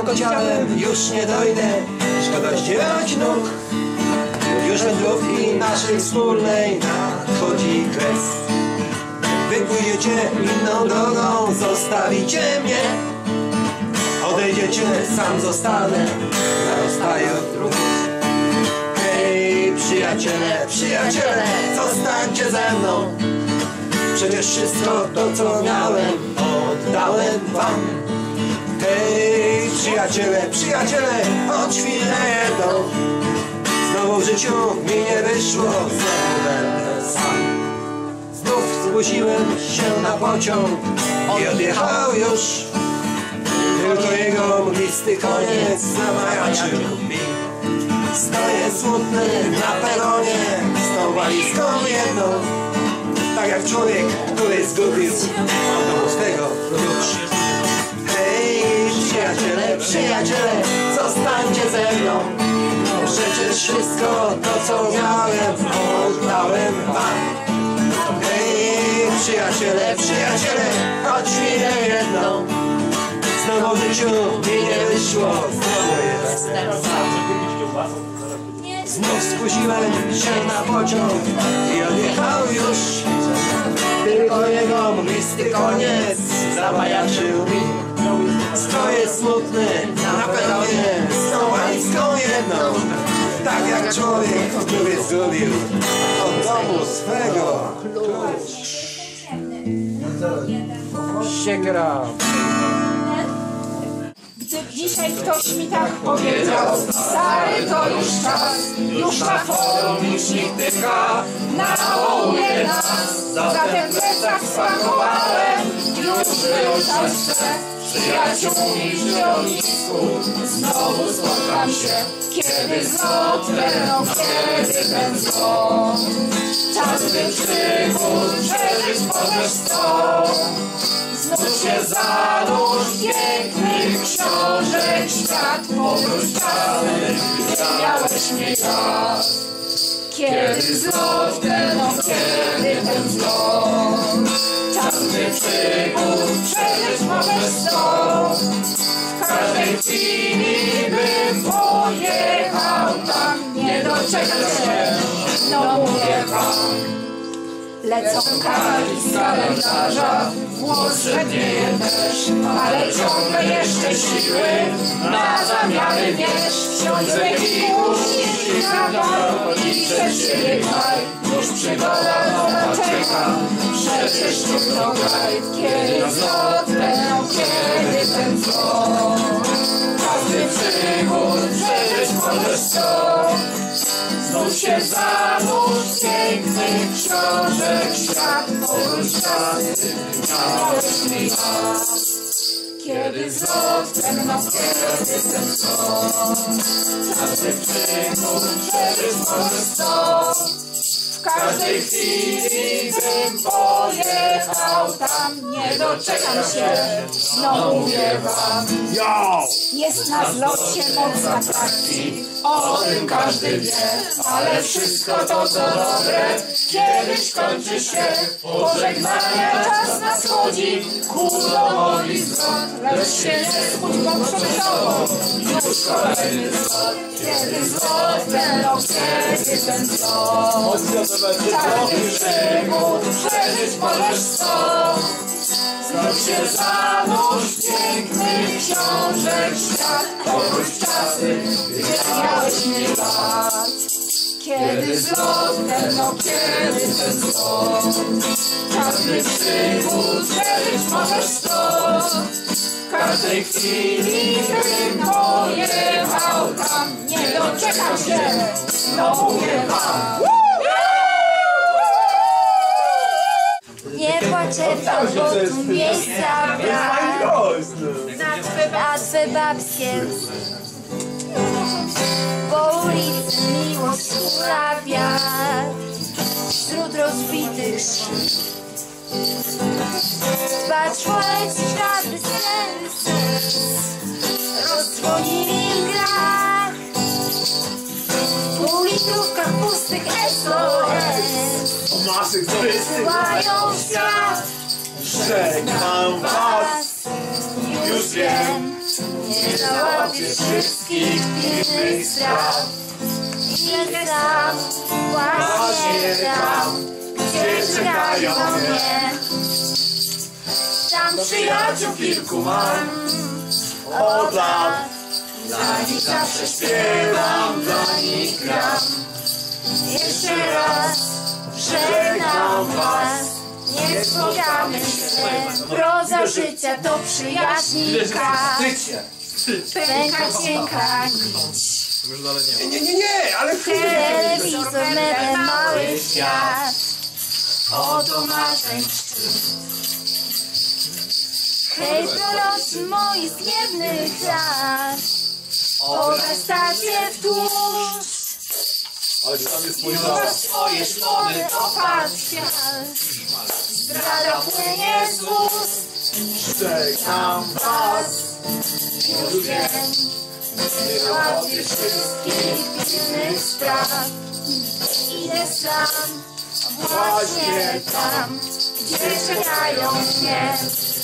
tylko ciałem już nie dojdę. Szkoda zdzierać nóg. Już wędrówki naszej wspólnej nadchodzi kres. Wy pójdziecie inną drogą, zostawicie mnie. Odejdziecie, sam zostanę, zarostaję dróg. Hej, przyjaciele, przyjaciele, zostańcie ze mną. Przecież wszystko to, co miałem, oddałem wam. Hej, przyjaciele, przyjaciele, choć chwilę jedną. Znowu w życiu mi nie wyszło, znowu będę sam. Znów zgłosiłem się na pociąg i odjechał już. Tylko jego mglisty koniec zamajaczył mi. Stoję smutny na peronie z tą walizką jedną. Tak jak człowiek, który zgubił do swego klucz. Hej, przyjaciele, przyjaciele, zostańcie ze mną. Przecież wszystko to, co miałem, oddałem wam. Hej, przyjaciele, przyjaciele, choć chwilę jedną. Znowu w życiu mi nie wyszło, znowu jestem sam. Znów skusiłem się na pociąg i odjechał już. Tylko jego mglisty koniec zamajaczył mi. Stoję smutny na peronie z tą walizką jedną. Tak jak człowiek, który zgubił od domu swego klucz. Siegra. Gdy dzisiaj ktoś mi tak powiedział, stary to już czas, już na forum już nigdy ka, nawołuje nas. Zatem plecak spakowałem, już wyruszać chcę. Przyjaciółmi w środowisku znowu spotkam się. Kiedy zlot będą, kiedy ten zlot. Czas by przygód przeżyć możesz sto. Znów się zanurz pięknych książek świat, powróć czasy, gdy miałeś mnie jak. Kiedy zlot będą, kiedy ten zlot. Czas by przygód przeżyć możesz sto. W każdej chwili bym pojechał tam, nie doczekam się, no mówię wam. Lecą kartki z kalendarza, włos szednieje też, ale ciągle jeszcze siły na zamiary wiesz. Wsiądź w ekipusz i i przed siebie kraj, już przygoda nowa czeka, przecież trudno kraj. Kiedy zlot będą, kiedy ten zlot. Każdy przygód przeżyć możesz sto. Znów się zanurz pięknych książek świat, powróć czasy, miałeś mi lat. Kiedy zlot będą, kiedy ten zlot. Każdy przygód przeżyć możesz sto. W każdej chwili bym pojechał tam, nie doczekam się, no mówię wam. Jest na zlocie moc atrakcji, o tym każdy wie, ale wszystko to co dobre kiedyś kończy się. Pożegnania czas nadchodzi, ku domowi zwrot, lecz się nie skudź, bo przed tobą już kolejny zlot. Kiedy zlot będą, kiedy ten zlot. Każdy przygód przeżyć możesz sto. Znów się zanurz pięknych książek świat, powróć czasy, gdy miałeś mi lat. Kiedy zlot będą, kiedy ten zlot. Każdy przygód przeżyć możesz sto. W każdej chwili bym pojechał tam, nie doczekam się, no mówię wam. Nie poczekam, bo tu miejsca brak na twe babskie. Po ulicy miłość hula wiatr wśród rozbitych szyn. Patrzyłeś ślady serc, rozdzwonili w grach. W półlitrówkach pustych SOS wysyłają w świat. Żegnam was, Już wiem, nie załatwię wszystkich pilnych spraw. Idę tam, właśnie tam, gdzie czekają mnie. Tam przyjaciół kilku mam od lat. Dla nich zawsze śpiewam, dla nich gram. Jeszcze raz żegnam was, nie spotkamy się. Proza życia to przyjaźnika, pęka cienka nić. Nie, ale Telewizor, meble, mały świat, oto marzeń szczyt. Hej, prorocy moi z niewnych lat, owe stacje wzdłuż. Chyba swoje szkody opadł świat, zdrada płynie z ust. Żegnam was, już wiem, nie załatwię wszystkich pilnych spraw. Idę sam, właśnie tam, gdzie czekają mnie.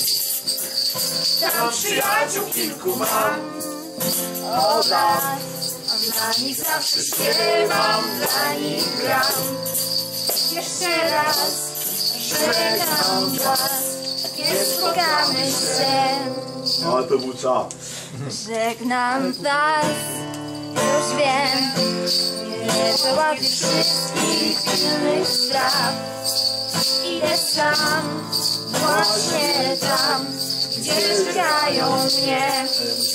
Tam przyjaciół kilku mam od lat. Dla nich zawsze śpiewam, dla nich gram. Jeszcze raz żegnam was, nie spotkamy się. No to był co? Żegnam was, już wiem, nie załatwię wszystkich pilnych spraw. Idę sam, właśnie tam, gdzie czekają mnie.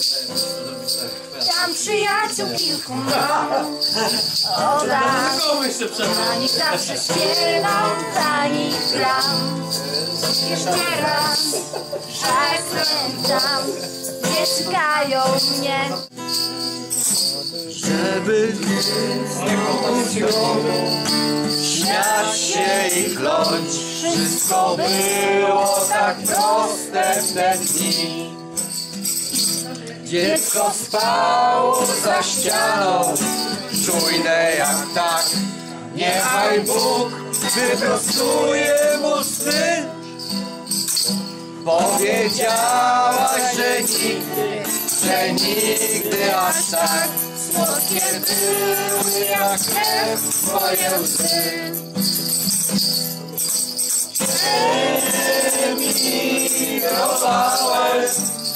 Tam przyjaciół kilku mam od lat. Dla nich zawsze śpiewam, dla nich gram. Jeszcze raz żegnam tam, gdzie czekają mnie. Żeby śmiać się i kląć, wszystko było tak proste w te dni. Dziecko spało za ścianą, czujne jak tak. Niechaj Bóg wyprostuje mu sny. Powiedziałaś, że nigdy aż tak słodkie były jak krew twoje łzy. Emigrowałem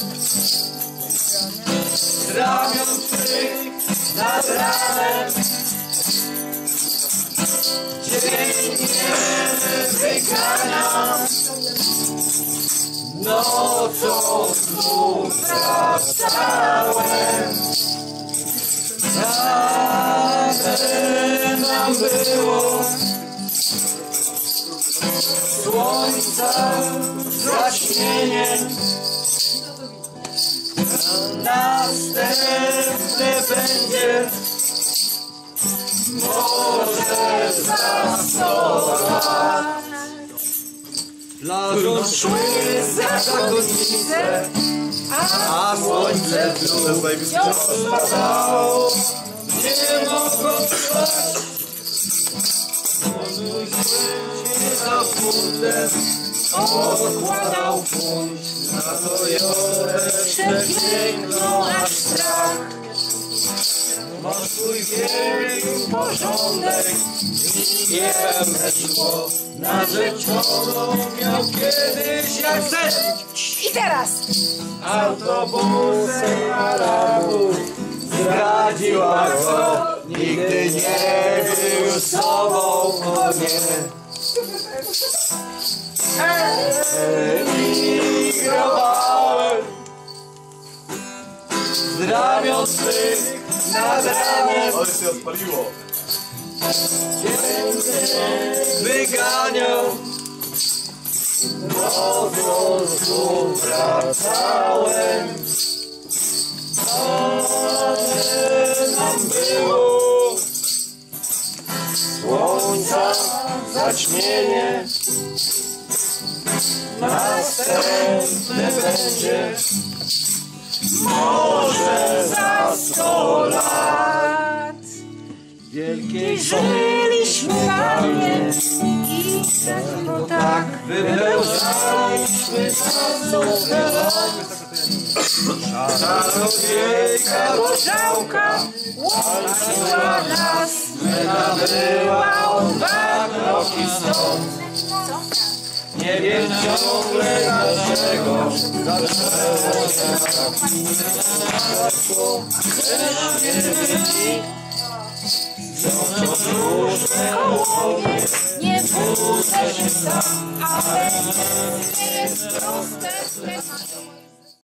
z ramion twych nad ranem. Dzień nie wyganiam, nocą znów wracałem. Razem nam było słońca zaćmienie. Następne będzie może za 100 lat. Plażą szły zakonnice, a słońce wciąż spadało. Nie mogło trwać, mój się za funtem odkładał funt na Toyotę przepiękną aż strach. Ma swój wielki porządek i nie weszło. Narzeczoną miał kiedyś jak sen. I teraz! Autobusem Arabów zdradziła go. Nigdy nie był sobą, o nie. Emigrowałem z ramion swych nad ranem. Ale się odpaliło. Wyganiał, nocą znów wracałem. Ale nam było słońca zaćmienie. Następne będzie może za 100 lat. Wielkiej Żyliśmy panie i tak wypełzaliśmy na całą Czarodziejka Gorzałka łączyła nas, była o 2 kroki stąd. Nie wiem ciągle dlaczego Nie budzę się sam, ale nie jest proste.